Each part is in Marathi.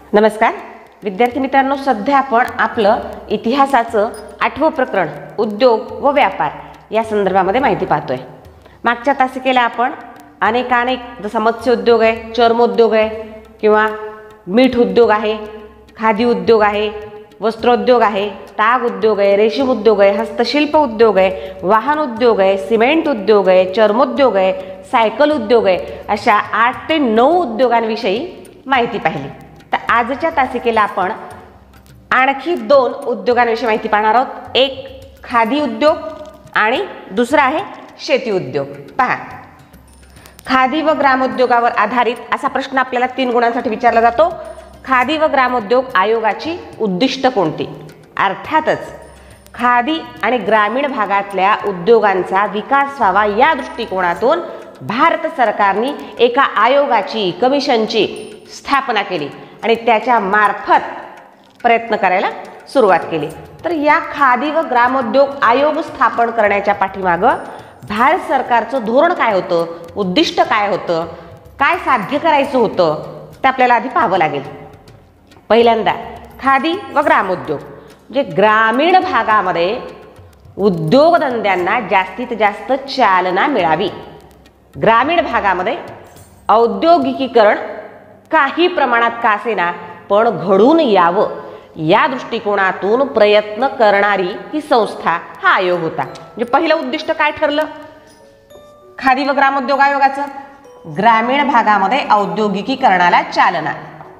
नमस्कार विद्यार्थी मित्रांनो, सध्या आपण आपलं इतिहासाचं 8वं प्रकरण उद्योग व व्यापार या संदर्भामध्ये माहिती पाहतोय। मागच्या तासिकेला आपण अनेक जसा मत्स्य उद्योग आहे, चर्मोद्योग आहे किंवा मीठ उद्योग आहे, खादी उद्योग आहे, वस्त्रोद्योग आहे, ताग उद्योग आहे, रेशीम उद्योग आहे, हस्तशिल्प उद्योग आहे, वाहन उद्योग आहे, सिमेंट उद्योग आहे, चर्मोद्योग आहे, सायकल उद्योग आहे, अशा 8 ते 9 उद्योगांविषयी माहिती पाहिली। तर आजच्या तासिकेला आपण आणखी 2 उद्योगांविषयी माहिती पाहणार आहोत। एक खादी उद्योग आणि दुसरा आहे शेती उद्योग। पहा, खादी व ग्रामोद्योगावर आधारित असा प्रश्न आपल्याला 3 गुणांसाठी विचारला जातो। खादी व ग्रामोद्योग आयोगाची उद्दिष्ट कोणती? अर्थातच खादी आणि ग्रामीण भागातल्या उद्योगांचा विकास व्हावा या दृष्टिकोनातून भारत सरकारने एका आयोगाची कमिशनची स्थापना केली आणि त्याच्या मार्फत प्रयत्न करायला सुरुवात केली। तर या खादी व ग्रामोद्योग आयोग स्थापन करण्याच्या पाठीमागे भारत सरकारचं धोरण काय होतं, उद्दिष्ट काय होतं, काय साध्य करायचं होतं ते आपल्याला आधी पाहावं लागेल। पहिल्यांदा खादी व ग्रामोद्योग म्हणजे ग्रामीण भागामध्ये उद्योगधंद्यांना जास्तीत जास्त चालना मिळावी, ग्रामीण भागामध्ये औद्योगिकीकरण काही प्रमाणात का असेना पण घडून यावं या दृष्टिकोनातून प्रयत्न करणारी ही संस्था हा आयोग होता। म्हणजे पहिलं उद्दिष्ट काय ठरलं खादी व ग्रामोद्योग आयोगाचं? ग्रामीण भागामध्ये औद्योगिकीकरणाला चालना।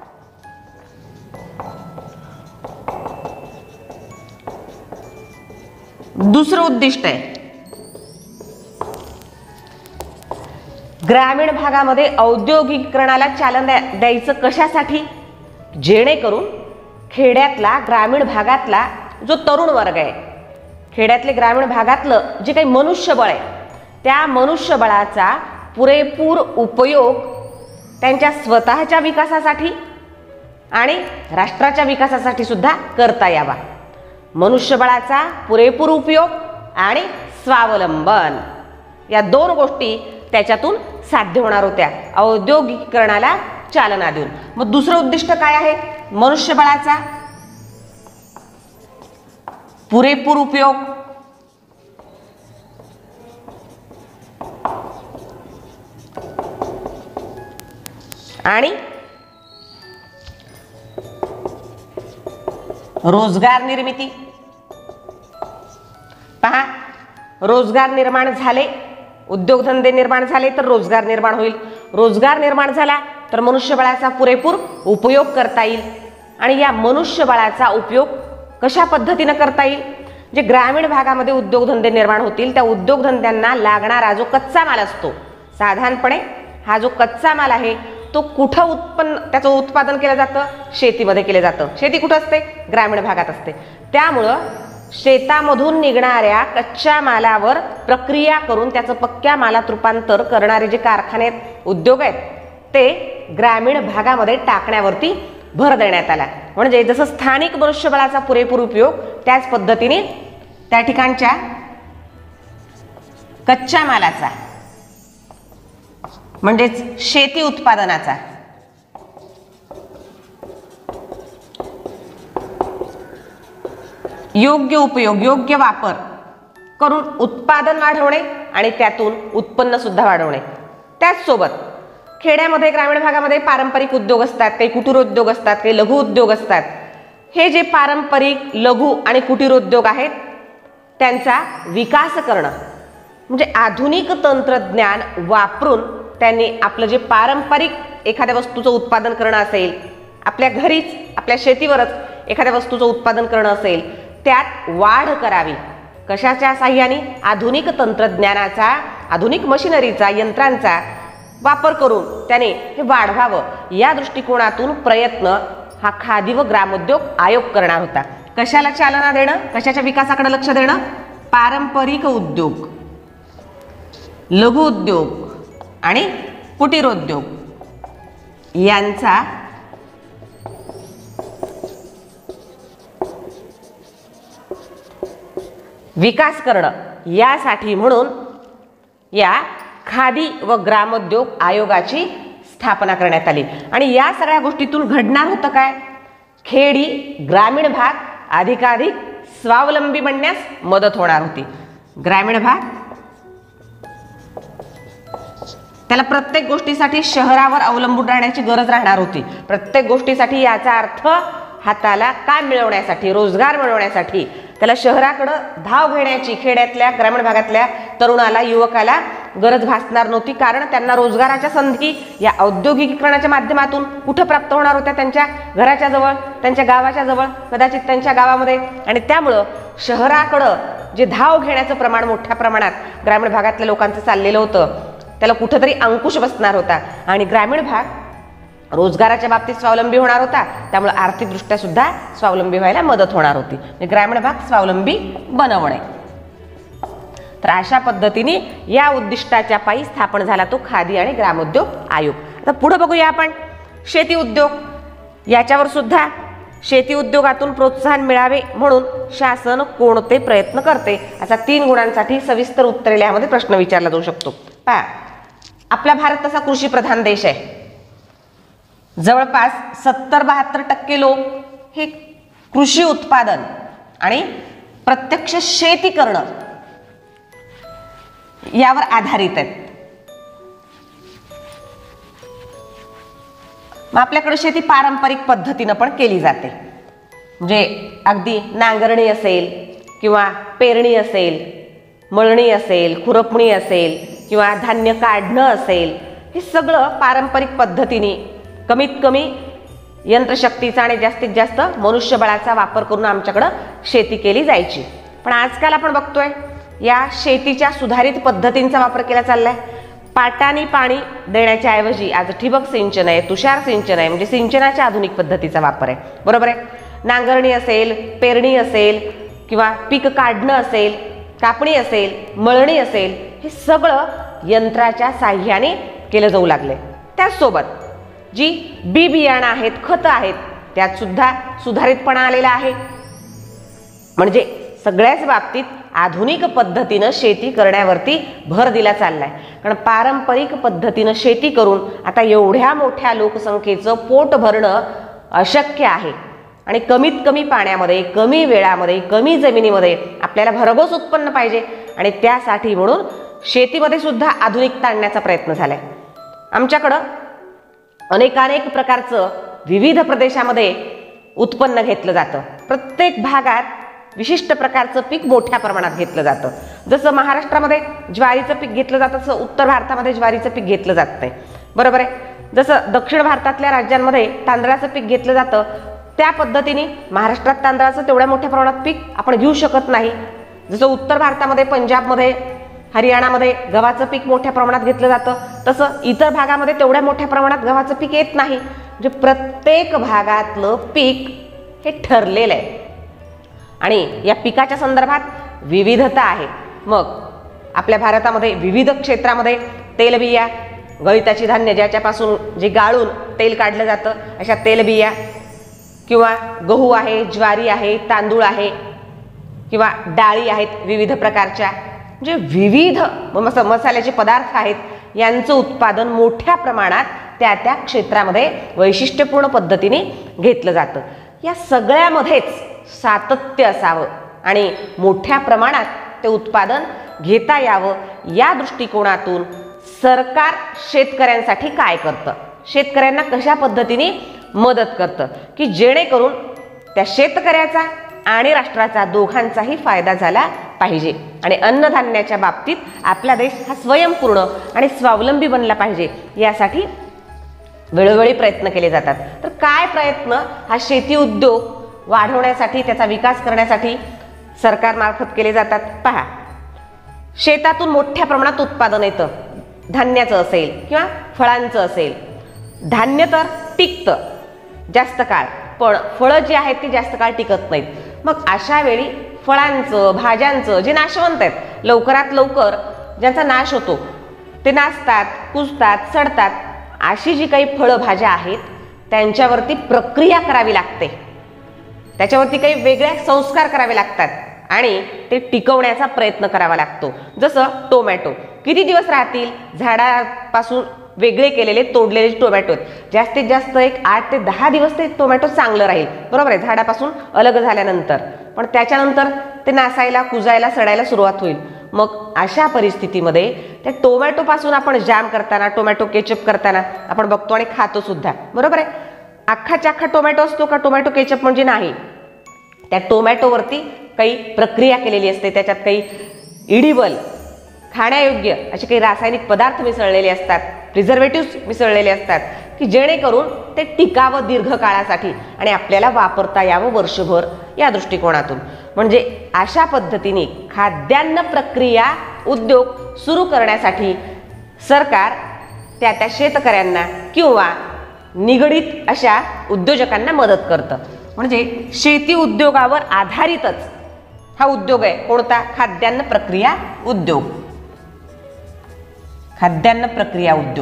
दुसरं उद्दिष्ट आहे ग्रामीण भागामध्ये औद्योगिकीकरणाला चालना द्यायचं कशासाठी? जेणेकरून खेड्यातला ग्रामीण भागातला जो तरुण वर्ग आहे, खेड्यातले ग्रामीण भागातलं जे काही मनुष्यबळ आहे, त्या मनुष्यबळाचा पुरेपूर उपयोग त्यांच्या स्वतःच्या विकासासाठी आणि राष्ट्राच्या विकासासाठी सुद्धा करता यावा। मनुष्यबळाचा पुरेपूर उपयोग आणि स्वावलंबन या 2 गोष्टी त्याच्यातून साध्य होणार होत्या औद्योगिकीकरणाला चालना देऊन। मग दुसरं उद्दिष्ट काय आहे? मनुष्यबळाचा पुरेपूर उपयोग आणि रोजगार निर्मिती। पहा, रोजगार निर्माण झाले, उद्योगधंदे निर्माण झाले तर रोजगार निर्माण होईल, रोजगार निर्माण झाला तर मनुष्यबळाचा पुरेपूर उपयोग करता येईल। आणि या मनुष्यबळाचा उपयोग कशा पद्धतीने करता येईल? जे ग्रामीण भागामध्ये उद्योगधंदे निर्माण होतील त्या उद्योगधंद्यांना लागणारा जो कच्चा माल असतो, साधारणपणे हा जो कच्चा माल आहे तो कुठं त्याचं उत्पादन केलं जातं? शेतीमध्ये केलं जातं। शेती कुठं असते? ग्रामीण भागात असते। त्यामुळं शेतामधून निघणाऱ्या कच्च्या मालावर प्रक्रिया करून त्याचं पक्क्या मालात रूपांतर करणारे जे कारखाने आहेत, उद्योग आहेत, ते ग्रामीण भागामध्ये टाकण्यावरती भर देण्यात आला। म्हणजे जसं स्थानिक मनुष्यबळाचा पुरेपूर उपयोग, त्याच पद्धतीने त्या ठिकाणच्या कच्च्या मालाचा म्हणजेच शेती उत्पादनाचा योग्य उपयोग, योग्य वापर करून उत्पादन वाढवणे आणि त्यातून उत्पन्न सुद्धा वाढवणे। त्याचसोबत खेड्यामध्ये ग्रामीण भागामध्ये पारंपरिक उद्योग असतात, काही कुटीर उद्योग असतात, काही लघु उद्योग असतात। हे जे पारंपरिक लघु आणि कुटीर उद्योग आहेत त्यांचा विकास करणं म्हणजे आधुनिक तंत्रज्ञान वापरून त्यांनी आपलं जे पारंपरिक एखाद्या वस्तूचं उत्पादन करणं असेल, आपल्या घरीच आपल्या शेतीवरच एखाद्या वस्तूचं उत्पादन करणं असेल, त्यात वाढ करावी। कशाच्या साहाय्याने? आधुनिक तंत्रज्ञानाचा, आधुनिक मशिनरीचा, यंत्रांचा वापर करून त्याने हे वाढवावं या दृष्टिकोनातून प्रयत्न हा खादी व ग्रामोद्योग आयोग करणार होता। कशाला चालना देणं? कशाच्या विकासाकडे लक्ष देणं? पारंपरिक उद्योग, लघु उद्योग आणि कुटीरोद्योग यांचा विकास करणं यासाठी म्हणून या खादी व ग्रामोद्योग आयोगाची स्थापना करण्यात आली आणि या सगळ्या गोष्टीतून घडणार होतं काय? खेडी ग्रामीण भाग अधिकाधिक स्वावलंबी बनण्यास मदत होणार होती. ग्रामीण भाग त्याला प्रत्येक गोष्टीसाठी शहरावर अवलंबून राहण्याची गरज राहणार होती. प्रत्येक गोष्टीसाठी याचा अर्थ हाताला काय मिळवण्यासाठी, रोजगार मिळवण्यासाठी त्याला शहराकडे धाव घेण्याची खेड्यातल्या ग्रामीण भागातल्या तरुणाला युवकाला गरज भासणार नव्हती. कारण त्यांना रोजगाराच्या संधी या औद्योगिकीकरणाच्या माध्यमातून कुठं प्राप्त होणार होत्या? त्यांच्या घराच्या जवळ, त्यांच्या गावाच्या जवळ, कदाचित त्यांच्या गावामध्ये. आणि त्यामुळं शहराकडं जे धाव घेण्याचं प्रमाण मोठ्या प्रमाणात ग्रामीण भागातल्या लोकांचं चाललेलं होतं त्याला कुठंतरी अंकुश बसणार होता आणि ग्रामीण भाग रोजगाराच्या बाबतीत स्वावलंबी होणार होता. त्यामुळे आर्थिकदृष्ट्या सुद्धा स्वावलंबी व्हायला मदत होणार होती. ग्रामीण भाग स्वावलंबी बनवणे. तर अशा पद्धतीने या उद्दिष्टाच्या पायी स्थापन झाला तो खादी आणि ग्रामोद्योग आयोग. आता पुढे बघूया आपण शेती उद्योग. याच्यावर सुद्धा शेती उद्योगातून प्रोत्साहन मिळावे म्हणून शासन कोणते प्रयत्न करते, असा 3 गुणांसाठी सविस्तर उत्तरे यामध्ये प्रश्न विचारला जाऊ शकतो. पहा, आपला भारत तसा कृषी प्रधान देश आहे. जवळपास 70-72% लोक हे कृषी उत्पादन आणि प्रत्यक्ष शेती करणं यावर आधारित आहेत. मग आपल्याकडे शेती पारंपरिक पद्धतीनं पण केली जाते. म्हणजे अगदी नांगरणी असेल किंवा पेरणी असेल, मळणी असेल, खुरपणी असेल किंवा धान्य काढणं असेल, हे सगळं पारंपरिक पद्धतीने कमीत कमी यंत्रशक्तीचा आणि जास्तीत जास्त मनुष्यबळाचा वापर करून आमच्याकडं शेती केली जायची. पण आजकाल आपण बघतोय या शेतीच्या सुधारित पद्धतींचा वापर केला चाललाय. पाटाने पाणी देण्याच्या ऐवजी आज ठिबक सिंचन आहे, तुषार सिंचन आहे, म्हणजे सिंचनाच्या आधुनिक पद्धतीचा वापर आहे. बरोबर आहे. नांगरणी असेल, पेरणी असेल किंवा पीक काढणं असेल, कापणी असेल, मळणी असेल, हे सगळं यंत्राच्या साह्याने केलं जाऊ लागले. त्याचसोबत जी बी बियाणं आहेत, खतं आहेत, त्यात सुद्धा सुधारितपणा आलेला आहे. म्हणजे सगळ्याच बाबतीत आधुनिक पद्धतीनं शेती करण्यावरती भर दिला चाललाय. कारण पारंपरिक पद्धतीनं शेती करून आता एवढ्या मोठ्या लोकसंख्येचं पोट भरणं अशक्य आहे आणि कमीत कमी पाण्यामध्ये, कमी वेळामध्ये, कमी जमिनीमध्ये आपल्याला भरघोस उत्पन्न पाहिजे आणि त्यासाठी म्हणून शेतीमध्ये सुद्धा आधुनिकता आणण्याचा प्रयत्न झालाय. आमच्याकडं अनेकानेक प्रकारचं विविध प्रदेशामध्ये उत्पन्न घेतलं जातं. प्रत्येक भागात विशिष्ट प्रकारचं पीक मोठ्या प्रमाणात घेतलं जातं. जसं महाराष्ट्रामध्ये ज्वारीचं पीक घेतलं जातं तसं उत्तर भारतामध्ये ज्वारीचं पीक घेतलं जात नाही. बरोबर आहे. जसं दक्षिण भारतातल्या राज्यांमध्ये तांदळाचं पीक घेतलं जातं त्या पद्धतीने महाराष्ट्रात तांदळाचं तेवढ्या मोठ्या प्रमाणात पीक आपण घेऊ शकत नाही. जसं उत्तर भारतामध्ये, पंजाबमध्ये, हरियाणामध्ये गव्हाचं पीक मोठ्या प्रमाणात घेतलं जातं तसं इतर भागामध्ये तेवढ्या मोठ्या प्रमाणात गव्हाचं पीक येत नाही. म्हणजे प्रत्येक भागातलं पीक हे ठरलेलं आहे आणि या पिकाच्या संदर्भात विविधता आहे. मग आपल्या भारतामध्ये विविध क्षेत्रामध्ये तेलबिया, गळीताची धान्य ज्याच्यापासून जे गाळून तेल काढलं जातं अशा तेलबिया किंवा गहू आहे, ज्वारी आहे, तांदूळ आहे किंवा डाळी आहेत विविध प्रकारच्या, म्हणजे विविध मसाल्याचे पदार्थ आहेत, यांचं उत्पादन मोठ्या प्रमाणात त्या त्या क्षेत्रामध्ये वैशिष्ट्यपूर्ण पद्धतीने घेतलं जातं. या सगळ्यामध्येच सातत्य असावं आणि मोठ्या प्रमाणात ते उत्पादन घेता यावं या दृष्टिकोनातून सरकार शेतकऱ्यांसाठी काय करतं, शेतकऱ्यांना कशा पद्धतीने मदत करतं की जेणेकरून त्या शेतकऱ्याचा आणि राष्ट्राचा दोघांचाही फायदा झाला पाहिजे आणि अन्नधान्याच्या बाबतीत आपला देश हा स्वयंपूर्ण आणि स्वावलंबी बनला पाहिजे यासाठी वेळोवेळी प्रयत्न केले जातात. तर काय प्रयत्न हा शेती उद्योग वाढवण्यासाठी, त्याचा विकास करण्यासाठी सरकारमार्फत केले जातात? पहा, शेतातून मोठ्या प्रमाणात उत्पादन येतं, धान्याचं असेल किंवा फळांचं असेल. धान्य तर टिकतं जास्त काळ, पण फळं जी आहेत ती जास्त काळ टिकत नाहीत. मग अशा वेळी फळांचं, भाज्यांचं जे नाशवंत आहेत, लवकरात लवकर ज्यांचा नाश होतो, ते नासतात, कुजतात, सडतात, अशी जी काही फळं भाज्या आहेत त्यांच्यावरती प्रक्रिया करावी लागते, त्याच्यावरती काही वेगळे संस्कार करावे लागतात आणि ते टिकवण्याचा प्रयत्न करावा लागतो. जसं टोमॅटो किती दिवस राहतील, झाडापासून वेगळे केलेले तोडलेले टोमॅटो आहेत. जास्तीत जास्त एक 8 ते 10 दिवस ते टोमॅटो चांगलं राहील, बरोबर आहे, झाडापासून अलग झाल्यानंतर. पण त्याच्यानंतर ते नासायला, कुजायला, सडायला सुरुवात होईल. मग अशा परिस्थितीमध्ये त्या टोमॅटोपासून आपण जॅम करताना, टोमॅटो केचप करताना आपण बघतो आणि खातो सुद्धा, बरोबर आहे. अख्खाच्या अख्खा टोमॅटो असतो का टोमॅटो केचप म्हणजे? नाही. त्या टोमॅटोवरती काही प्रक्रिया केलेली असते, त्याच्यात काही इडिबल, खाण्यायोग्य असे काही रासायनिक पदार्थ मिसळलेले असतात, प्रिझर्वेटिव्ह मिसळलेले असतात, की जेणेकरून ते टिकावं दीर्घकाळासाठी आणि आपल्याला वापरता यावं वर्षभर, या दृष्टिकोनातून. म्हणजे अशा पद्धतीने खाद्यान्न प्रक्रिया उद्योग सुरू करण्यासाठी सरकार त्या शेतकऱ्यांना किंवा निगडित अशा उद्योजकांना मदत करतं. म्हणजे शेती उद्योगावर आधारितच हा उद्योग आहे. कोणता? खाद्यान्न प्रक्रिया उद्योग. खाद्यान्न प्रक्रिया उद्योग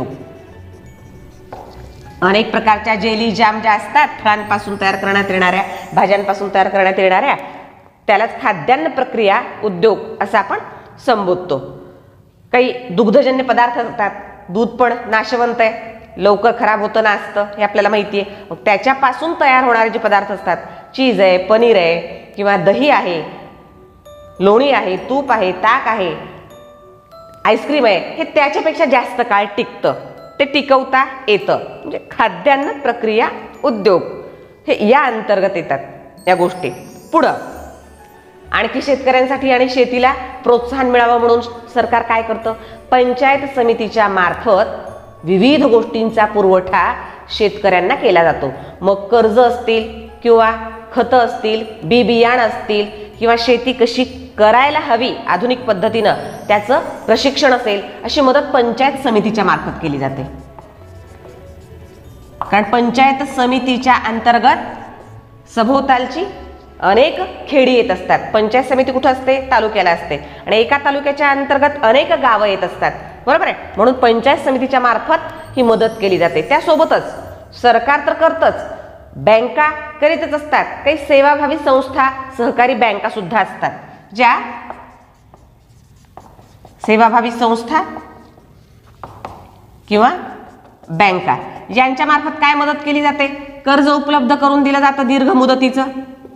अनेक प्रकारच्या जेली, जाम ज्या असतात, फळांपासून तयार करण्यात येणाऱ्या, भाज्यांपासून तयार करण्यात येणाऱ्या, त्यालाच खाद्यान्न प्रक्रिया उद्योग असं आपण संबोधतो. काही दुग्धजन्य पदार्थ असतात, दूध पण नाशवंत आहे, लवकर खराब होतं ना असतं, हे आपल्याला माहिती आहे. मग त्याच्यापासून तयार होणारे जे पदार्थ असतात, चीज आहे, पनीर आहे किंवा दही आहे, लोणी आहे, तूप आहे, ताक आहे, आईस्क्रीम आहे, हे त्याच्यापेक्षा जास्त काळ टिकतं, ते टिकवता येतं. म्हणजे खाद्यान्न प्रक्रिया उद्योग हे या अंतर्गत येतात या गोष्टी. पुढं आणखी शेतकऱ्यांसाठी आणि शेतीला प्रोत्साहन मिळावं म्हणून सरकार काय करतं? पंचायत समितीच्या मार्फत विविध गोष्टींचा पुरवठा शेतकऱ्यांना केला जातो. मग कर्ज असतील किंवा खतं असतील, बी बियाणं असतील किंवा शेती कशी करायला हवी आधुनिक पद्धतीनं त्याचं प्रशिक्षण असेल, अशी मदत पंचायत समितीच्या मार्फत केली जाते. कारण पंचायत समितीच्या अंतर्गत सभोवतालची अनेक खेडी येत असतात. पंचायत समिती कुठं असते? तालुक्याला असते, आणि एका तालुक्याच्या अंतर्गत अनेक गावं येत असतात, बरोबर आहे. म्हणून पंचायत समितीच्या मार्फत ही मदत केली जाते. त्यासोबतच सरकार तर करतच, बँका करीतच असतात, काही सेवाभावी संस्था, सहकारी बँका सुद्धा असतात, ज्या सेवाभावी संस्था किंवा बँका यांच्या मार्फत काय मदत केली जाते? कर्ज उपलब्ध करून दिलं जातं दीर्घ मुदतीचं.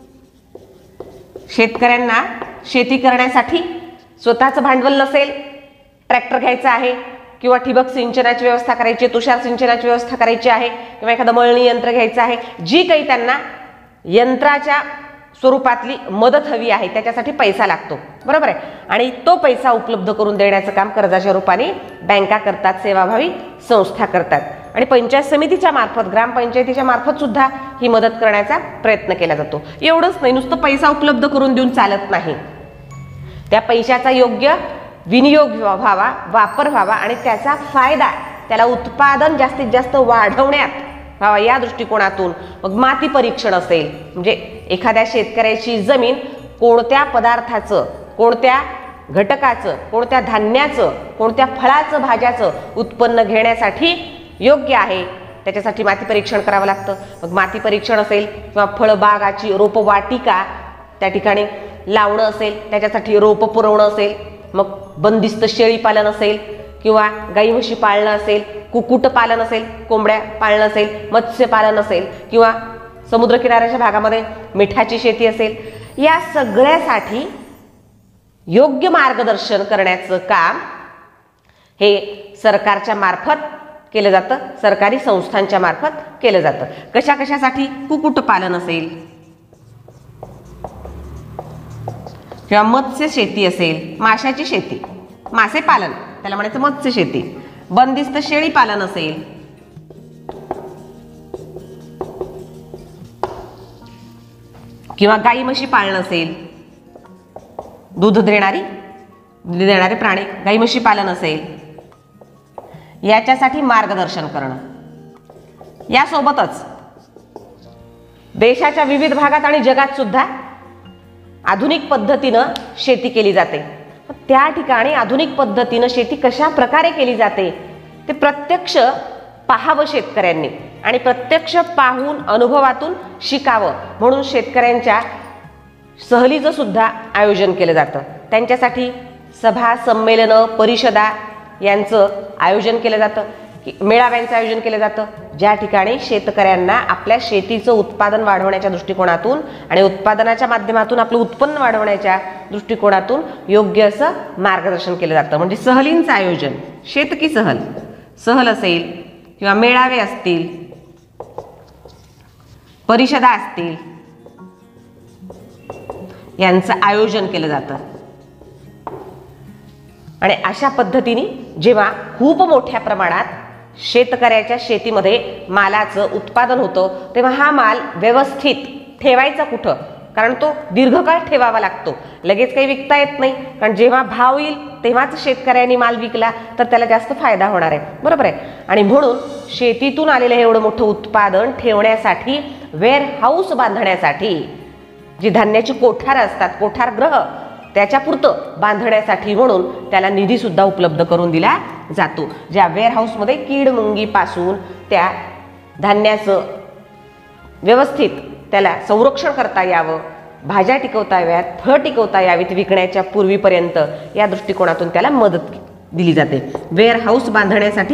शेतकऱ्यांना शेती करण्यासाठी स्वतःचं भांडवल नसेल, ट्रॅक्टर घ्यायचा आहे किंवा ठिबक सिंचनाची व्यवस्था करायची, तुषार सिंचनाची व्यवस्था करायची आहे किंवा एखादं मळणी यंत्र घ्यायचं आहे, जी काही त्यांना यंत्राच्या स्वरूपातली मदत हवी आहे, त्याच्यासाठी पैसा लागतो, बरोबर आहे. आणि तो पैसा उपलब्ध करून देण्याचं काम कर्जाच्या रूपाने बँका करतात, सेवाभावी संस्था करतात. आणि पंचायत समितीच्या मार्फत, ग्रामपंचायतीच्या मार्फत सुद्धा ही मदत करण्याचा प्रयत्न केला जातो. एवढंच नाही, नुसतं पैसा उपलब्ध करून देऊन चालत नाही, त्या पैशाचा योग्य विनियोग व्हावा, वापर व्हावा आणि त्याचा फायदा, त्याला उत्पादन जास्तीत जास्त वाढवण्यात व्हावा, या दृष्टिकोनातून मग माती परीक्षण असेल. म्हणजे एखाद्या शेतकऱ्याची जमीन कोणत्या पदार्थाचं, कोणत्या घटकाचं, कोणत्या धान्याचं, कोणत्या फळाचं, भाज्याचं उत्पन्न घेण्यासाठी योग्य आहे, त्याच्यासाठी माती परीक्षण करावं लागतं. मग माती परीक्षण असेल किंवा फळबागाची रोपवाटिका त्या ठिकाणी लावणं असेल, त्याच्यासाठी रोप पुरवणं असेल, मग बंदिस्त शेळी पालन असेल किंवा गाई म्हशी पाळणं असेल, कुक्कुट पालन असेल, कोंबड्या पाळणं असेल, मत्स्य पालन असेल किंवा समुद्रकिनाऱ्याच्या भागामध्ये मिठाची शेती असेल, या सगळ्यासाठी योग्य मार्गदर्शन करण्याचं काम हे सरकारच्या मार्फत केलं जातं, सरकारी संस्थांच्या मार्फत केलं जातं. कशा कशासाठी? कुक्कुटपालन असेल किंवा मत्स्य शेती असेल, माशाची शेती, मासे पालन त्याला म्हणायचं मत्स्य शेती, बंदिस्त शेळी पालन असेल, किंवा गाई म्हशी पाळणं असेल, दूध देणारे प्राणी, गाई म्हशी पालन असेल, याच्यासाठी मार्गदर्शन करणं. यासोबतच देशाच्या विविध भागात आणि जगात सुद्धा आधुनिक पद्धतीनं शेती केली जाते. त्या ठिकाणी आधुनिक पद्धतीनं शेती कशा प्रकारे केली जाते ते प्रत्यक्ष पाहावं शेतकऱ्यांनी, आणि प्रत्यक्ष पाहून अनुभवातून शिकावं म्हणून शेतकऱ्यांच्या सहलीचं सुद्धा आयोजन केलं जातं. त्यांच्यासाठी सभा, संमेलनं, परिषदा यांचं आयोजन केलं जातं. की मेळाव्यांचं आयोजन केलं जातं, ज्या ठिकाणी शेतकऱ्यांना आपल्या शेतीचं उत्पादन वाढवण्याच्या दृष्टिकोनातून आणि उत्पादनाच्या माध्यमातून आपलं उत्पन्न वाढवण्याच्या दृष्टिकोनातून योग्य असं मार्गदर्शन केलं जातं. म्हणजे सहलींचं आयोजन, शेतकी सहल असेल किंवा मेळावे असतील, परिषदा असतील, यांचं आयोजन केलं जातं. आणि अशा पद्धतीने जेव्हा खूप मोठ्या प्रमाणात शेतकऱ्याच्या शेतीमध्ये मालाचं उत्पादन होतं तेव्हा हा माल व्यवस्थित ठेवायचा कुठं, कारण तो दीर्घकाळ ठेवावा लागतो, लगेच काही विकता येत नाही. कारण जेव्हा भाव येईल तेव्हाच शेतकऱ्यांनी माल विकला तर त्याला जास्त फायदा होणार आहे, बरोबर आहे. आणि म्हणून शेतीतून आलेलं हे एवढं मोठं उत्पादन ठेवण्यासाठी वेअर हाऊस बांधण्यासाठी जी धान्याची कोठार असतात, कोठारगृह, त्याच्यापुरतं बांधण्यासाठी म्हणून त्याला निधीसुद्धा उपलब्ध करून दिला जातो. ज्या वेअरहाऊसमध्ये कीड मुंगीपासून त्या धान्याचं व्यवस्थित त्याला संरक्षण करता यावं, भाज्या टिकवता याव्यात, फळं टिकवता यावीत विकण्याच्या पूर्वीपर्यंत, या दृष्टिकोनातून त्याला मदत दिली जाते. वेअरहाऊस बांधण्यासाठी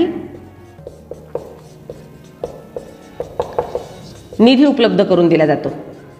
निधी उपलब्ध करून दिला जातो.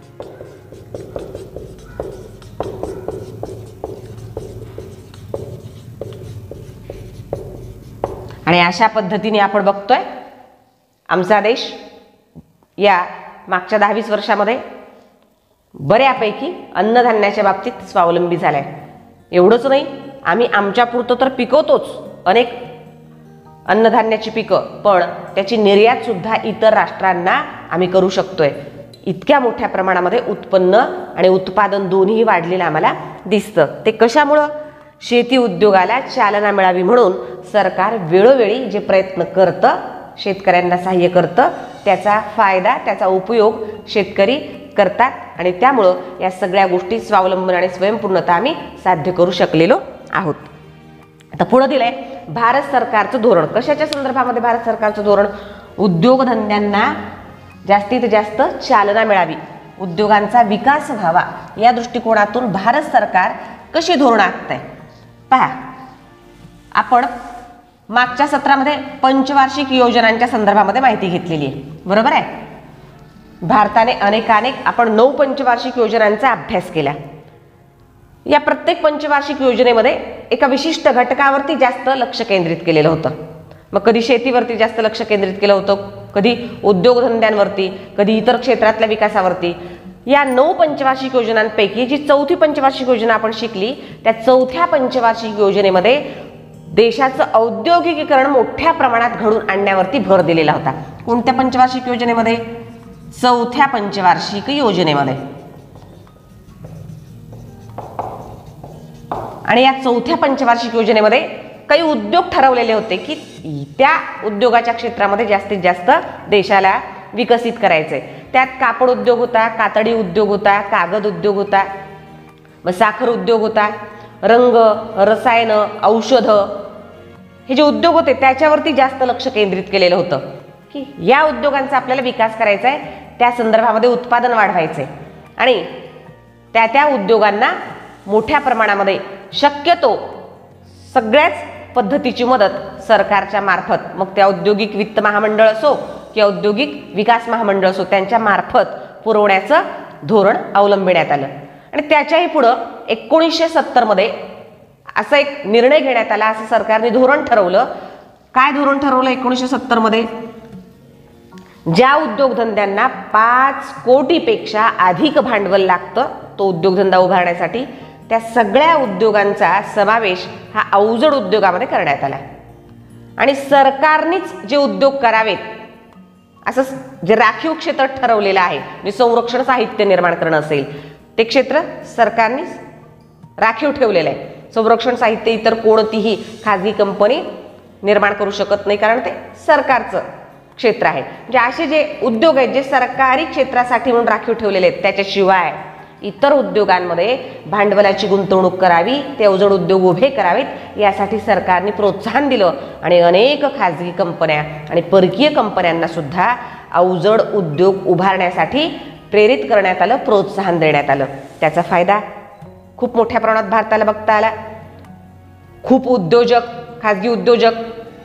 आणि अशा पद्धतीने आपण बघतोय आमचा देश या मागच्या 10-20 वर्षामध्ये बऱ्यापैकी अन्नधान्याच्या बाबतीत स्वावलंबी झालाय. एवढंच नाही, आम्ही आमच्यापुरतं तर पिकवतोच अनेक अन्नधान्याची पिकं, पण त्याची निर्यात सुद्धा इतर राष्ट्रांना आम्ही करू शकतोय. इतक्या मोठ्या प्रमाणामध्ये उत्पन्न आणि उत्पादन दोन्ही वाढलेलं आम्हाला दिसतं. ते कशामुळं? शेती उद्योगाला चालना मिळावी म्हणून सरकार वेळोवेळी जे प्रयत्न करतं, शेतकऱ्यांना सहाय्य करतं, त्याचा फायदा, त्याचा उपयोग शेतकरी करतात. आणि त्यामुळं या सगळ्या गोष्टी स्वावलंबन आणि स्वयंपूर्णता आम्ही साध्य करू शकलेलो आहोत. आता पुढे दिलंय भारत सरकारचं धोरण. कशाच्या संदर्भामध्ये भारत सरकारचं धोरण? उद्योगधंद्यांना जास्तीत जास्त चालना मिळावी, उद्योगांचा विकास व्हावा, या दृष्टिकोनातून भारत सरकार कशी धोरणं आखतंय पहा. आपण मागच्या सत्रामध्ये पंचवार्षिक योजनांच्या संदर्भामध्ये माहिती घेतलेली आहे, बरोबर आहे. भारताने अनेकानेक आपण 9 पंचवार्षिक योजनांचा अभ्यास केला. या प्रत्येक पंचवार्षिक योजनेमध्ये एका विशिष्ट घटकावरती जास्त लक्ष केंद्रित केलेलं होतं. मग कधी शेतीवरती जास्त लक्ष केंद्रित केलं होतं, कधी उद्योगधंद्यांवरती, कधी इतर क्षेत्रातल्या विकासावरती. या 9 पंचवार्षिक योजनांपैकी जी 4थी पंचवार्षिक योजना आपण शिकली, त्या 4थ्या पंचवार्षिक योजनेमध्ये देशाचं औद्योगिकीकरण मोठ्या प्रमाणात घडून आणण्यावरती भर दिलेला होता. कोणत्या पंचवार्षिक योजनेमध्ये? 4थ्या पंचवार्षिक योजनेमध्ये. आणि या 4थ्या पंचवार्षिक योजनेमध्ये काही उद्योग ठरवलेले होते की त्या उद्योगाच्या क्षेत्रामध्ये जास्तीत जास्त देशाला विकसित करायचंय. त्यात कापड उद्योग होता, कातडी उद्योग होता, कागद उद्योग होता, मग साखर उद्योग होता, रंग, रसायन, औषधं, हे जे उद्योग होते त्याच्यावरती जास्त लक्ष केंद्रित केलेलं होतं की या उद्योगांचा आपल्याला विकास करायचा आहे, त्या संदर्भामध्ये उत्पादन वाढवायचंय आणि त्या उद्योगांना मोठ्या प्रमाणामध्ये शक्यतो सगळ्याच पद्धतीची मदत सरकारच्या मार्फत, मग त्या औद्योगिक वित्त महामंडळ असो किंवा औद्योगिक विकास महामंडळ असो, त्यांच्या मार्फत पुरवण्याचं धोरण अवलंबिण्यात आलं. आणि त्याच्याही पुढं 1970 मध्ये असा एक निर्णय घेण्यात आला, असं सरकारने धोरण ठरवलं. काय धोरण ठरवलं 1970 मध्ये? ज्या उद्योगधंद्यांना 5 कोटीपेक्षा अधिक भांडवल लागतं तो उद्योगधंदा उभारण्यासाठी, त्या सगळ्या उद्योगांचा समावेश हा अवजड उद्योगामध्ये करण्यात आला. आणि सरकारनेच जे उद्योग करावेत असं जे राखीव क्षेत्र ठरवलेलं आहे, म्हणजे संरक्षण साहित्य निर्माण करणं असेल, ते क्षेत्र सरकारनेच राखीव ठेवलेलं आहे. संरक्षण साहित्य इतर कोणतीही खाजगी कंपनी निर्माण करू शकत नाही, कारण ते सरकारचं क्षेत्र आहे. म्हणजे असे जे उद्योग आहेत जे सरकारी क्षेत्रासाठी म्हणून राखीव ठेवलेले आहेत, त्याच्याशिवाय इतर उद्योगांमध्ये भांडवलाची गुंतवणूक करावी, ते अवजड उद्योग उभे करावेत, यासाठी सरकारने प्रोत्साहन दिलं. आणि अनेक खाजगी कंपन्या आणि परकीय कंपन्यांना सुद्धा अवजड उद्योग उभारण्यासाठी प्रेरित करण्यात आलं, प्रोत्साहन देण्यात आलं. त्याचा फायदा खूप मोठ्या प्रमाणात भारताला बघता आला. खूप उद्योजक, खाजगी उद्योजक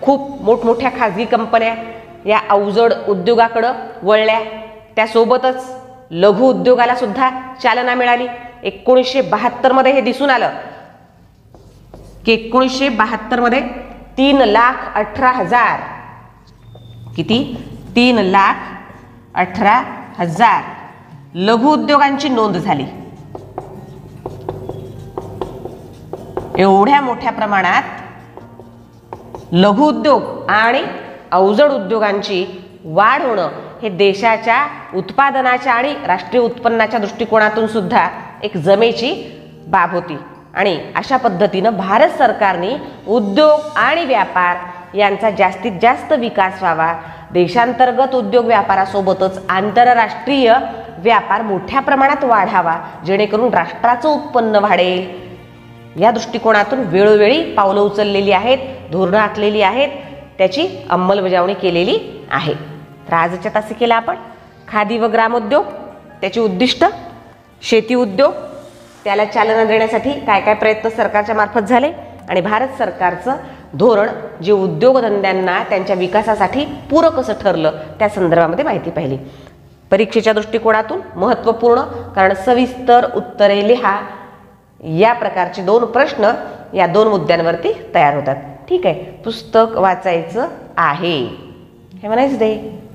खूप मोठमोठ्या खाजगी कंपन्या या अवजड उद्योगाकडं वळल्या. त्यासोबतच लघु उद्योगाला सुद्धा चालना मिळाली. 1972 मध्ये हे दिसून आलं की 1972 मध्ये 3,18,000 किती 3,18,000 लघु उद्योगांची नोंद झाली. एवढ्या मोठ्या प्रमाणात लघु उद्योग आणि अवजड उद्योगांची वाढ होणं हे देशाच्या उत्पादनाच्या आणि राष्ट्रीय उत्पन्नाच्या दृष्टिकोनातून सुद्धा एक जमेची बाब होती. आणि अशा पद्धतीनं भारत सरकारने उद्योग आणि व्यापार यांचा जास्तीत जास्त विकास व्हावा, देशांतर्गत उद्योग व्यापारासोबतच आंतरराष्ट्रीय व्यापार मोठ्या प्रमाणात वाढावा, जेणेकरून राष्ट्राचं उत्पन्न वाढेल, या दृष्टिकोनातून वेळोवेळी पावलं उचललेली आहेत, धोरणं आखलेली आहेत, त्याची अंमलबजावणी केलेली आहे. तर आजच्या तासिकेला आपण खादी व ग्रामोद्योग, त्याची उद्दिष्ट, शेती उद्योग, त्याला चालना देण्यासाठी काय काय प्रयत्न सरकारच्या मार्फत झाले आणि भारत सरकारचं धोरण जे उद्योगधंद्यांना त्यांच्या विकासासाठी पूरक असं ठरलं, त्या संदर्भामध्ये माहिती पाहिली. परीक्षेच्या दृष्टिकोनातून महत्त्वपूर्ण, कारण सविस्तर उत्तरे लिहा या प्रकारचे 2 प्रश्न या 2 मुद्द्यांवरती तयार होतात. ठीक आहे, पुस्तक वाचायचं आहे. Have a nice day.